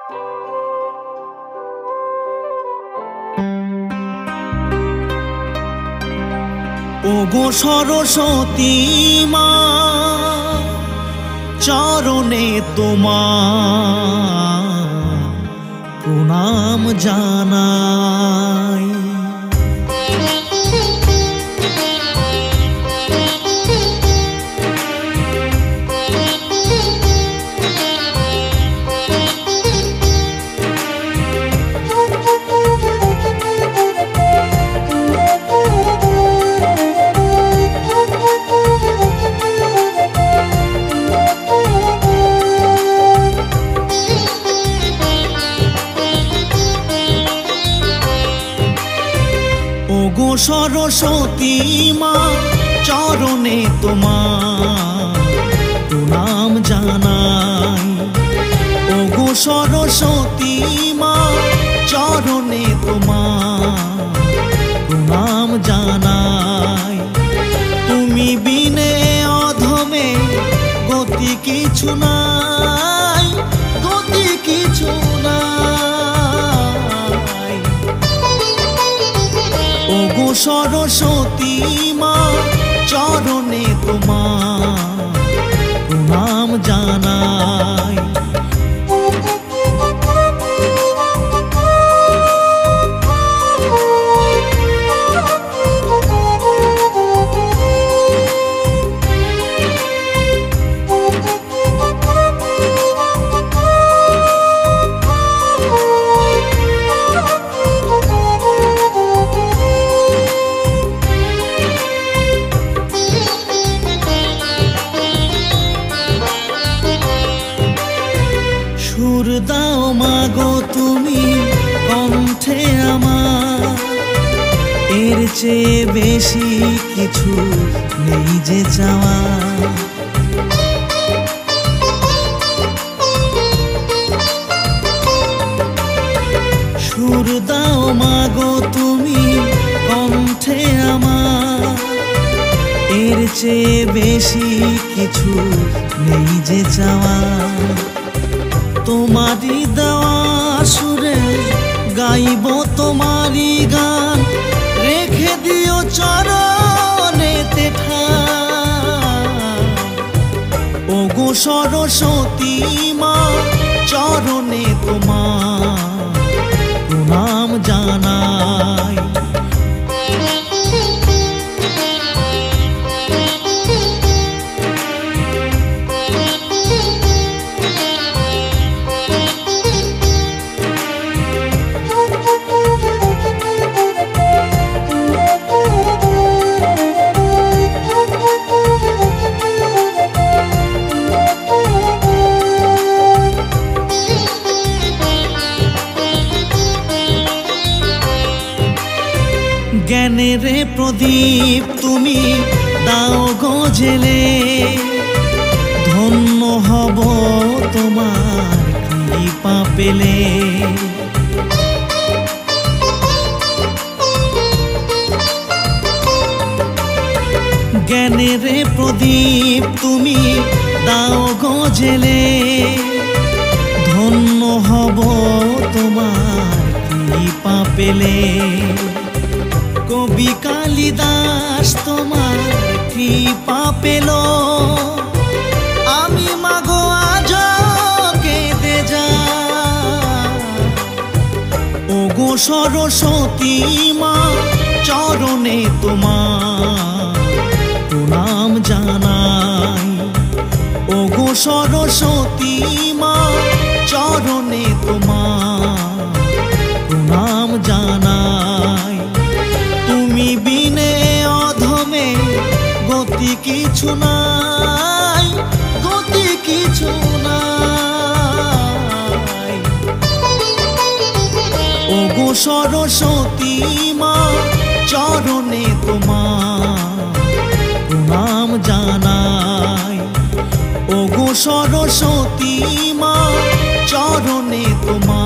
ওগো সরস্বতী মা চরণে তোমার প্রণাম জানাই। ওগো সরস্বতী মা চরণে তোমার প্রণাম জানাই। ওগো সরস্বতী মা চরণে তোমার প্রণাম জানাই। তুমি বিনে অধমে গতি কিছু নাই, গতি কিছু নাই। ওগো সরস্বতী মা চরণে তোমার প্রণাম জানাই। সুর দাও মাগো তুমি কণ্ঠে আমার, এর চেয়ে বেশি কিছু নেই যে চাওয়া। সুর দাও মাগো তুমি কণ্ঠে আমার, এর চেয়ে বেশি কিছু নেই যে চাওয়া। তোমারি দেওয়া সুরে গাইব তোমারি গান, রেখে দিও চরণেতে ঠাই। ওগো সরস্বতী মা চরণে তোমার প্রণাম জানাই। জ্ঞানের প্রদীপ তুমি দাও গো জেলে, ধন্য হব তোমার কৃপা পেলে। জ্ঞানের প্রদীপ তুমি দাও গো জেলে, ধন্য হব তোমার কৃপা পেলে। কবি কালিদাস তোমার কৃপা পেল, আমি মাগো আজ কেঁদে যাই। ওগো সরস্বতী মা চরণে তোমার প্রণাম জানাই। ওগো সরস্বতী মা চরণে তোমার প্রণাম জানাই। তুমি বিনে অধমে গতি কিছু নাই, গতি কিছু নাই। ওগো সরস্বতী মা চরণে তোমার প্রণাম জানাই। ওগো সরস্বতী মা চরণে তোমার